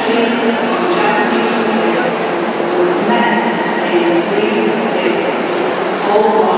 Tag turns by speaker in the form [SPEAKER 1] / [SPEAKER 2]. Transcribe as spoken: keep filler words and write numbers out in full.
[SPEAKER 1] Japanese ships will commence in three to six, followed by